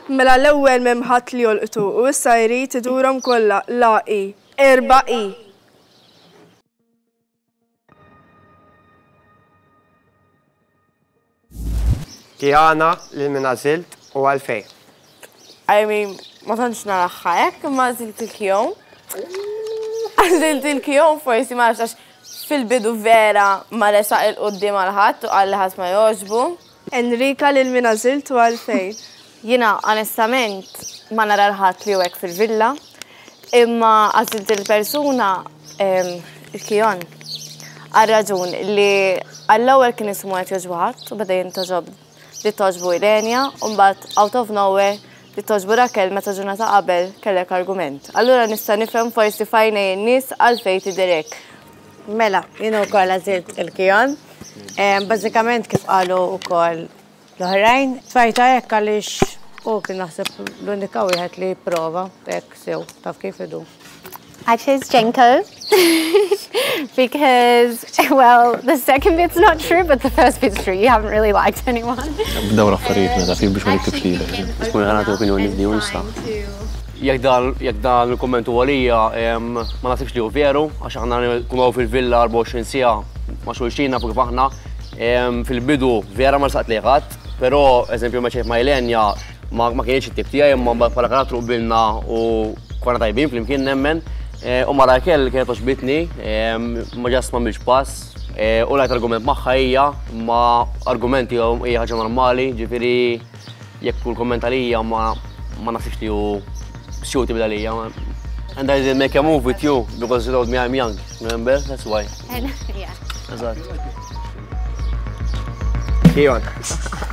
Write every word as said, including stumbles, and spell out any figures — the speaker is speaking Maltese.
Mela l-ewwel memħat li jolqtu u issa jrid idurhom kollha laqi. Erba'i. Kijana li min għażilt u għalfejn. I mean, ma tantx nara ħajek, imma għażilt il-Kijon. Għażilt il-Kijon forsi ma għax fil-bidu vera ma resaq il-qoddim għal-ħadd u għalli ħadd ma jogħġbu. Enrika lil min għażilt u għalfejn. Jiena onestament ma nara l-ħadd li huwek fil-villa, imma għażilt il-persuna il-Kijon. Għal-raġun li għall-ewwel kien ismu qed jogħġbu ħadd u beda jintoġob li toġbu Irenja, u mbagħad out of nowhere li toġbu Rakel meta ġurnata qabel kellek argument. Allura nista' nifhem forsi fajnej in-nies għalfejn tidherek. Mela, jiena wkoll għażilt il-Kijon. Bażikament kif qalu wkoll l-oħrajn, tfajta hekk għaliex u kien naħseb l-unika wieħed li jipprova hekk sew taf kif idu. I chose Jenko because, well, the second bit's not true, but the first bit's true. You haven't really liked anyone. B'daw l-affarijiet meta fih biex ma niktibx lilek. Tkun ħanati opinjoni f'di u nista'. Jekk dan il-komment huwa lija ma nasibx li hu veru għax aħna nkunu fil-villa arba' għoxrin siegħa ma' xulxin nafu kif aħna. Fil-bidu vera ma lsaqt li ħadd, però eżempju meċejt ma' Ilenja ma kienx it-tip tiegħi imma bħala karattru qbilna u konna tajbin flimkien nemmen. U ma Rakel kienet oġbitni, ma ġast ma milx pass, u lajt argument magħha hija, ma argumenti hija ħaġa normali, ġifieri jekk kull komment għalija ma nasibx li hu xjuti bil għalija. And I didn't make a move with you because you told me I'm young, remember? That's why. Yeah. Eżatt. Kijon.